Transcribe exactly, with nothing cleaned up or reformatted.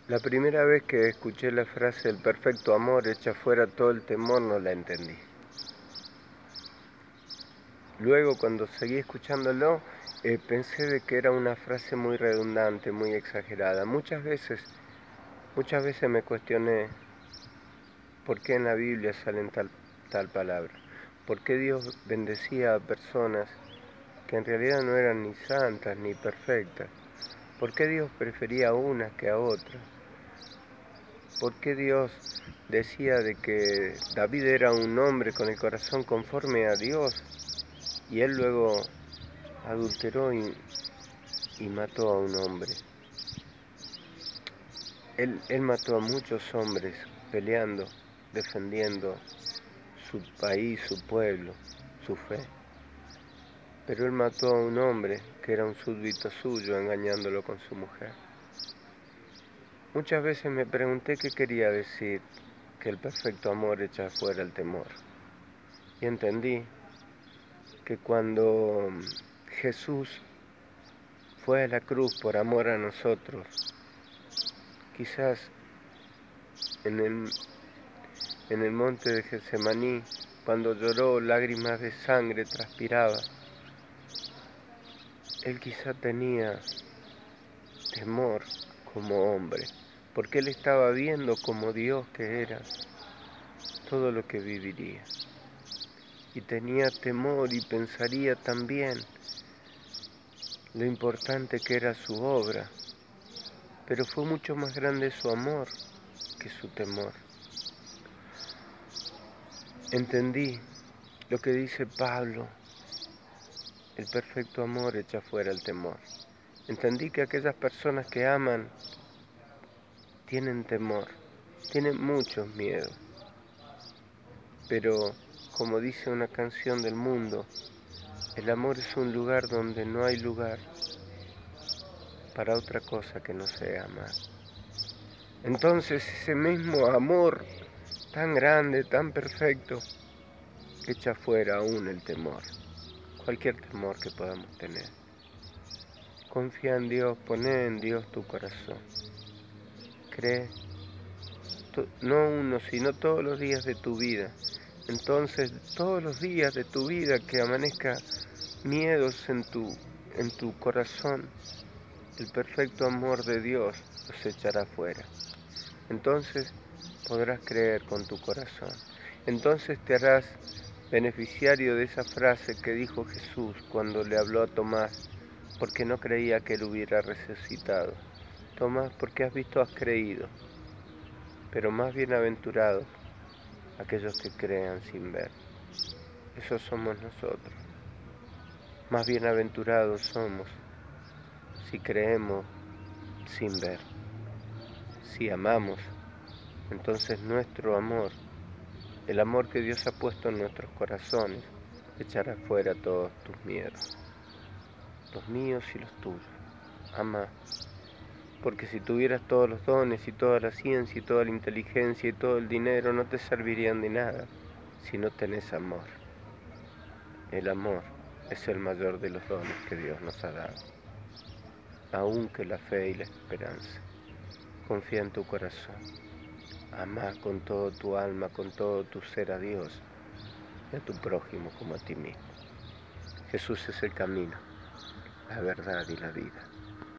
La primera vez que escuché la frase "el perfecto amor echa fuera todo el temor" no la entendí. Luego, cuando seguí escuchándolo, eh, pensé de que era una frase muy redundante, muy exagerada. Muchas veces, muchas veces me cuestioné por qué en la Biblia salen tal, tal palabra. ¿Por qué Dios bendecía a personas que en realidad no eran ni santas ni perfectas? ¿Por qué Dios prefería a unas que a otras? ¿Por qué Dios decía de que David era un hombre con el corazón conforme a Dios y él luego adulteró y, y mató a un hombre? Él, él mató a muchos hombres peleando, defendiendo su país, su pueblo, su fe. Pero él mató a un hombre que era un súbdito suyo, engañándolo con su mujer. Muchas veces me pregunté qué quería decir que el perfecto amor echa fuera el temor. Y entendí que cuando Jesús fue a la cruz por amor a nosotros, quizás en el, en el monte de Getsemaní, cuando lloró lágrimas de sangre, transpiraba, él quizá tenía temor como hombre, porque él estaba viendo como Dios que era todo lo que viviría. Y tenía temor y pensaría también lo importante que era su obra, pero fue mucho más grande su amor que su temor. Entendí lo que dice Pablo, el perfecto amor echa fuera el temor. Entendí que aquellas personas que aman tienen temor, tienen muchos miedos, pero como dice una canción del mundo, el amor es un lugar donde no hay lugar para otra cosa que no sea amar. Entonces ese mismo amor tan grande, tan perfecto, echa fuera aún el temor, cualquier temor que podamos tener. Confía en Dios, poné en Dios tu corazón. Cree, no uno, sino todos los días de tu vida. Entonces, todos los días de tu vida que amanezca miedos en tu, en tu corazón, el perfecto amor de Dios los echará fuera. Entonces podrás creer con tu corazón. Entonces te harás beneficiario de esa frase que dijo Jesús cuando le habló a Tomás, porque no creía que él hubiera resucitado. Tomás, porque has visto, has creído, pero más bienaventurados aquellos que crean sin ver. Esos somos nosotros. Más bienaventurados somos si creemos sin ver. Si amamos, entonces nuestro amor, el amor que Dios ha puesto en nuestros corazones, echará fuera todos tus miedos, los míos y los tuyos. Ama, porque si tuvieras todos los dones y toda la ciencia y toda la inteligencia y todo el dinero, no te servirían de nada si no tenés amor. El amor es el mayor de los dones que Dios nos ha dado, aunque la fe y la esperanza. Confía en tu corazón, ama con todo tu alma, con todo tu ser a Dios y a tu prójimo como a ti mismo. Jesús es el camino, la verdad y la vida.